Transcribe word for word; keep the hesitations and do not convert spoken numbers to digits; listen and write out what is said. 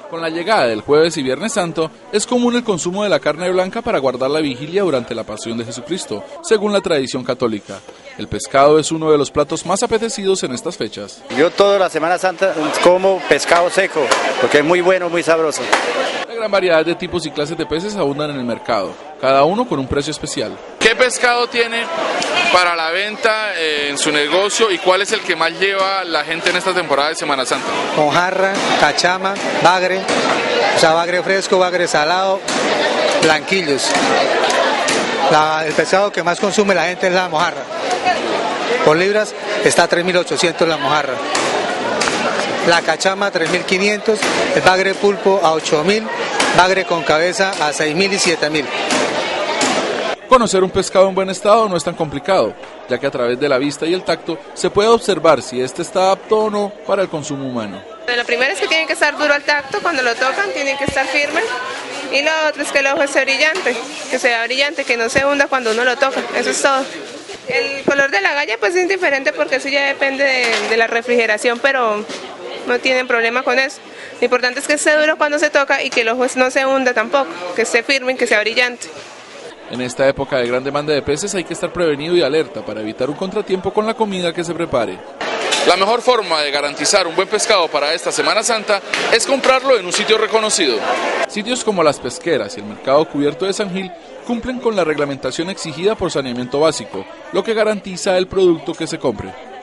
Con la llegada del Jueves y Viernes Santo, es común el consumo de la carne blanca para guardar la vigilia durante la pasión de Jesucristo, según la tradición católica. El pescado es uno de los platos más apetecidos en estas fechas. Yo toda la Semana Santa como pescado seco, porque es muy bueno, muy sabroso. La gran variedad de tipos y clases de peces abundan en el mercado, cada uno con un precio especial. ¿Qué pescado tiene para la venta eh, en su negocio y cuál es el que más lleva la gente en esta temporada de Semana Santa? Mojarra, cachama, bagre, o sea, bagre fresco, bagre salado, blanquillos. La, el pescado que más consume la gente es la mojarra. Por libras está a tres mil ochocientos la mojarra. La cachama tres mil quinientos, el bagre pulpo a ocho mil, bagre con cabeza a seis mil y siete mil. Conocer un pescado en buen estado no es tan complicado, ya que a través de la vista y el tacto se puede observar si este está apto o no para el consumo humano. Lo primero es que tiene que estar duro al tacto, cuando lo tocan tiene que estar firme, y lo otro es que el ojo esté brillante, que sea brillante, que no se hunda cuando uno lo toca, eso es todo. El color de la galla pues es diferente porque eso ya depende de, de la refrigeración, pero no tienen problema con eso. Lo importante es que esté duro cuando se toca y que el ojo no se hunda tampoco, que esté firme y que sea brillante. En esta época de gran demanda de peces hay que estar prevenido y alerta para evitar un contratiempo con la comida que se prepare. La mejor forma de garantizar un buen pescado para esta Semana Santa es comprarlo en un sitio reconocido. Sitios como Las Pesqueras y el Mercado Cubierto de San Gil cumplen con la reglamentación exigida por saneamiento básico, lo que garantiza el producto que se compre.